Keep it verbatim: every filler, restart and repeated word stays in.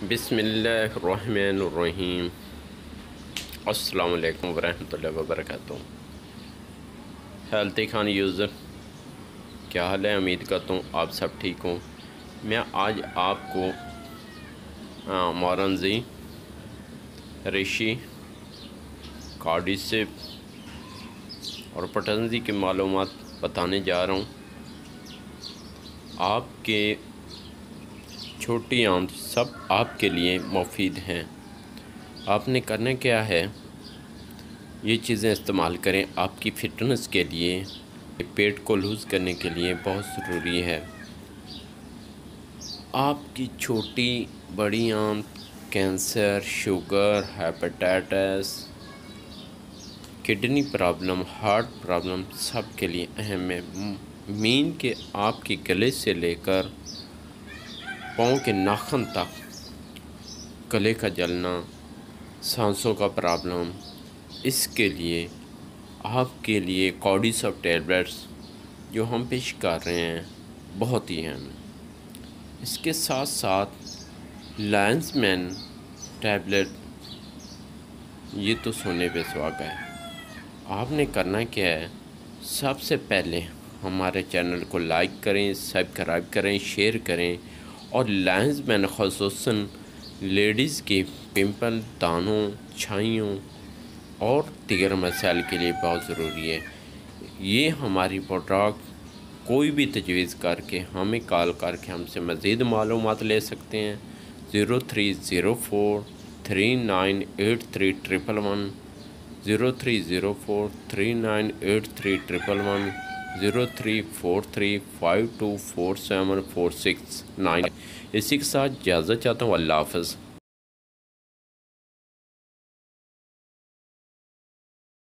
बिस्मिल्लाहिर्रहमानिर्रहीम। अस्सलाम वालेकुम वरहमतुल्लाहि वबरकातुहू। हेल्थी खान यूज़र, क्या हाल है? उम्मीद करता हूँ आप सब ठीक हों। मैं आज आपको मोरंजी, रेशी, कार्डिसिप और पटंजी की मालूमात बताने जा रहा हूँ। आपके छोटी आंत सब आपके लिए मुफीद हैं। आपने करना क्या है, ये चीज़ें इस्तेमाल करें। आपकी फ़िटनेस के लिए, पेट को लूज़ करने के लिए बहुत ज़रूरी है। आपकी छोटी बड़ी आंत cancer, sugar, hepatitis, kidney problem, heart problem सब के लिए अहम है। मीन के आपके गले से लेकर पाँव के नाखून तक गले का जलना, सांसों का प्रॉब्लम, इसके लिए आपके लिए कार्डिसिप टैबलेट्स जो हम पेश कर रहे हैं बहुत ही अहम है। इसके साथ साथ लायंसमैन टैबलेट, ये तो सोने पे सुहागा है। आपने करना क्या है, सबसे पहले हमारे चैनल को लाइक करें, सब्सक्राइब करें, शेयर करें। और लायंसमैन ख़ुसूसन लेडीज़ के पिंपल, दानों, छाइयों और दीगर मसाइल के लिए बहुत ज़रूरी है। ये हमारी प्रोडक्ट कोई भी तजवीज़ करके हमें कॉल करके हमसे मज़ीद मालूमात ले सकते हैं। Zero three zero four three nine eight three triple one, zero three zero four three nine eight three triple one, zero three four three five two four seven four six nine. इसी के साथ इजाज़त चाहता हूँ। अल्लाह हाफ़िज़।